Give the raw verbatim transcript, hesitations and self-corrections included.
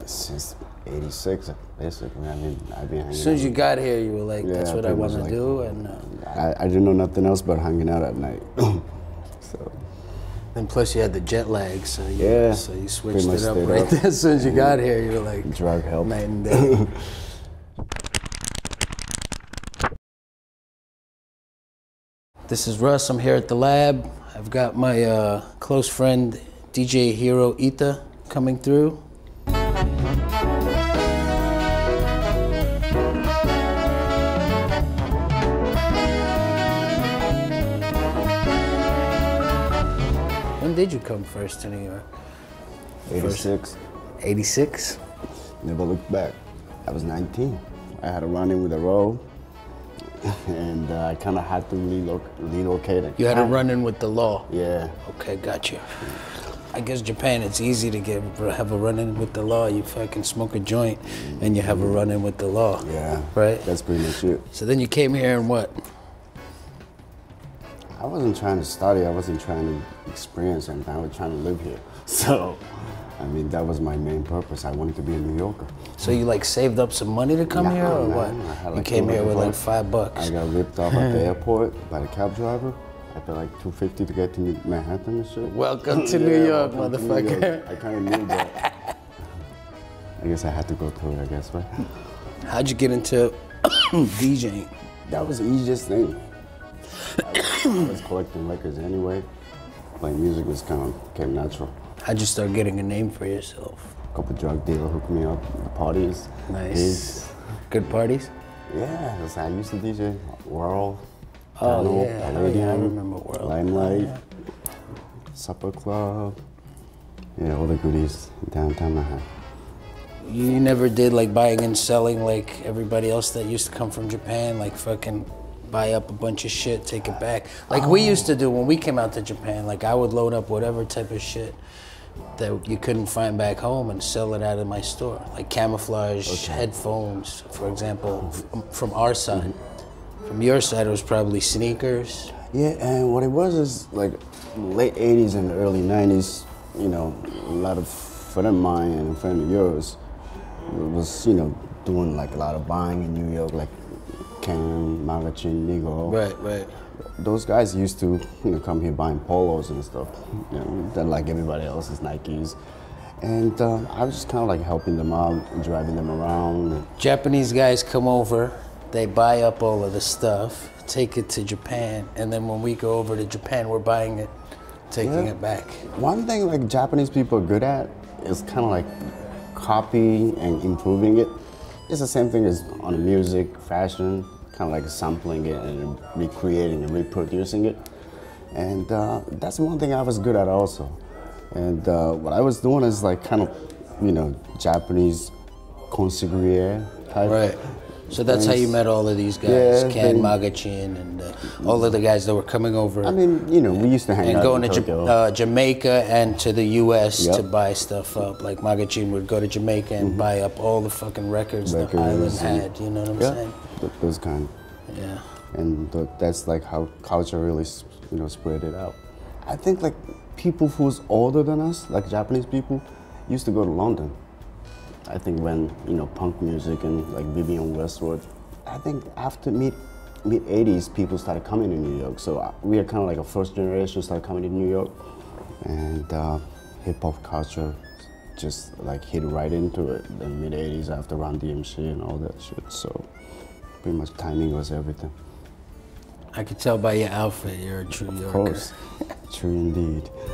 Since eighty-six, basically. I mean, I've been hanging As soon as out. you got here, you were like, Yeah, that's what I pretty want much to like- do. And uh, I, I didn't know nothing else but hanging out at night. So. and plus you had the jet lag, so you, Yeah, so you pretty switched much it up stayed right up. there. As soon as you got here, you were like, Drug help. night and day. This is Russ. I'm here at the lab. I've got my uh, close friend D J Hero Ita coming through. When did you come first to New York? eighty-six. eighty-six? Never looked back. I was nineteen. I had a run-in with a road, and uh, I kind of had to reloc relocate it. You had a run-in with the law? Yeah. Okay, gotcha. I guess Japan, it's easy to get have a run-in with the law. You fucking smoke a joint, and you have a run-in with the law. Yeah. Right? That's pretty much it. So then you came here and what? I wasn't trying to study. I wasn't trying to experience anything. I was trying to live here. So, I mean, that was my main purpose. I wanted to be a New Yorker. So you like saved up some money to come Nah, here or man. what? I had You like came here with like bucks. five bucks. I got ripped off at the airport by the cab driver. I paid like two fifty to get to New- Manhattan and shit. Welcome to Yeah, New York, welcome to New York. motherfucker. I kind of knew that. I guess I had to go through it, I guess, right? How'd you get into DJing? That was the easiest thing. I was, I was collecting records anyway. Playing music was kind of came natural. How'd you start getting a name for yourself? A couple drug dealers hooked me up at the parties. Nice. Gigs. Good parties? Yeah, 'cause I used to D J World. Oh, Dano, yeah. Oh, yeah, I Palladium, remember World. Limelight, Oh, Supper Club. Yeah, all the goodies downtown Manhattan. You never did like buying and selling like everybody else that used to come from Japan, like fucking buy up a bunch of shit, take it back. Like we used to do when we came out to Japan, like I would load up whatever type of shit that you couldn't find back home and sell it out of my store. Like camouflage headphones, for example, f- from our side. From your side, it was probably sneakers. Yeah, and what it was is like late eighties and early nineties, you know, a lot of friend of mine and a friend of yours was, you know, doing like a lot of buying in New York, like Ken, Magachin, Nigo. Right, right. Those guys used to, you know, come here buying polos and stuff, you know, then like everybody else's Nikes. And uh, I was just kind of like helping them out, driving them around. Japanese guys come over, they buy up all of the stuff, take it to Japan, and then when we go over to Japan, we're buying it, taking Yeah. it back. One thing like Japanese people are good at is kind of like copy and improving it. It's the same thing as on the music, fashion, kind of like sampling it and recreating and reproducing it. And uh, that's one thing I was good at also. And uh, what I was doing is like kind of, you know, Japanese consigliere type. Right. So that's how you met all of these guys, Yeah, Ken, they- Magachin, and uh, all of the guys that were coming over I mean, you know, we used to hang and out going in to Ja- Tokyo. uh, Jamaica and to the U S Yep. to buy stuff up. Like Magachin would go to Jamaica and buy up all the fucking records, the Records island and- had, you know what I'm yeah, saying? th- those kind. Yeah. And th- that's like how culture really, s- you know, spread it out. I think like people who's older than us, like Japanese people, used to go to London. I think when, you know, punk music and like Vivian Westwood, I think after mid mid eighties, people started coming to New York. So uh, we are kind of like a first generation started coming to New York, and uh, hip hop culture just like hit right into it. The mid eighties after Run D M C and all that shit. So pretty much timing was everything. I could tell by your outfit, you're a true New Of Yorker. course, true indeed.